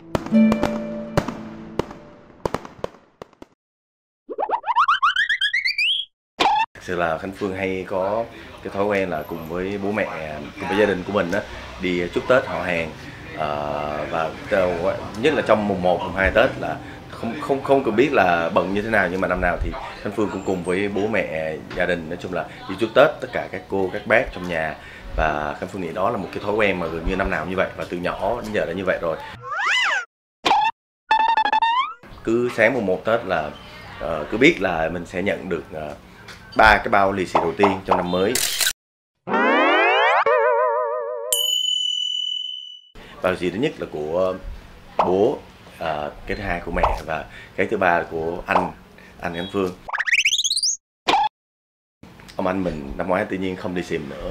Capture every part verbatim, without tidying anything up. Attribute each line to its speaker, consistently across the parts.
Speaker 1: Thực sự là Khánh Phương hay có cái thói quen là cùng với bố mẹ, cùng với gia đình của mình á, đi chúc Tết họ hàng. Uh, và nhất là trong mùng một, mùng hai Tết là không không không cần biết là bận như thế nào, nhưng mà năm nào thì Khánh Phương cũng cùng với bố mẹ, gia đình, nói chung là đi chúc Tết tất cả các cô các bác trong nhà. Và Khánh Phương nghĩ đó là một cái thói quen mà gần như năm nào như vậy, và từ nhỏ đến giờ đã như vậy rồi. Cứ sáng mùng một Tết là uh, cứ biết là mình sẽ nhận được ba uh, cái bao lì xì đầu tiên trong năm mới. Bao lì xì thứ nhất là của bố, à, cái thứ hai của mẹ, và cái thứ ba là của anh anh Khánh Phương. Ông anh mình năm ngoái tự nhiên không đi xìm nữa.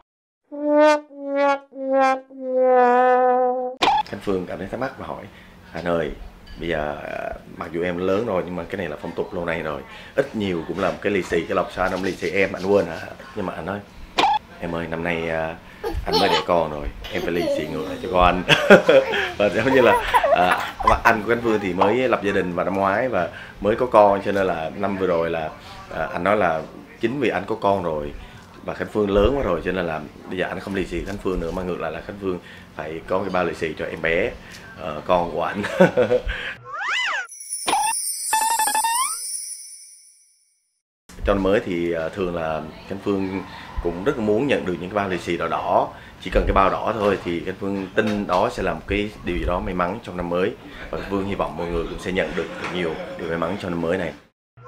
Speaker 1: Khánh Phương cảm thấy thắc mắc và hỏi: anh ơi, bây giờ mặc dù em lớn rồi nhưng mà cái này là phong tục lâu nay rồi, ít nhiều cũng là một cái lì xì, cái lọc sao anh không lì xì em, anh quên hả? Nhưng mà anh nói: em ơi, năm nay anh mới đẻ con rồi, em phải lì xì ngựa cho con. Và giống như là à, anh của Khánh Phương thì mới lập gia đình vào năm ngoái và mới có con, cho nên là năm vừa rồi là à, anh nói là chính vì anh có con rồi và Khánh Phương lớn quá rồi, cho nên là bây giờ anh không lì xì Khánh Phương nữa, mà ngược lại là Khánh Phương phải có cái bao lì xì cho em bé, uh, con của anh. Trong năm mới thì uh, thường là Khánh Phương cũng rất muốn nhận được những cái bao lì xì đỏ đỏ. Chỉ cần cái bao đỏ thôi thì Khánh Phương tin đó sẽ là một cái điều gì đó may mắn trong năm mới. Và Khánh Phương hy vọng mọi người cũng sẽ nhận được thật nhiều điều may mắn trong năm mới này.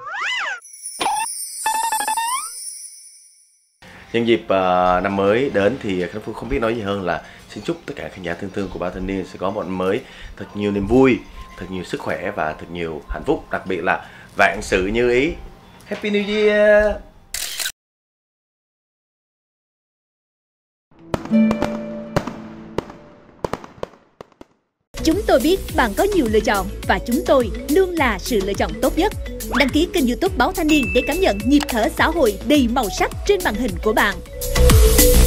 Speaker 1: Nhân dịp uh, năm mới đến thì Khánh Phương không biết nói gì hơn là xin chúc tất cả khán giả thân thương của Bao Thanh Niên sẽ có một năm mới thật nhiều niềm vui, thật nhiều sức khỏe và thật nhiều hạnh phúc, đặc biệt là vạn sự như ý. Happy New Year!
Speaker 2: Chúng tôi biết bạn có nhiều lựa chọn và chúng tôi luôn là sự lựa chọn tốt nhất. Đăng ký kênh YouTube Báo Thanh Niên để cảm nhận nhịp thở xã hội đầy màu sắc trên màn hình của bạn.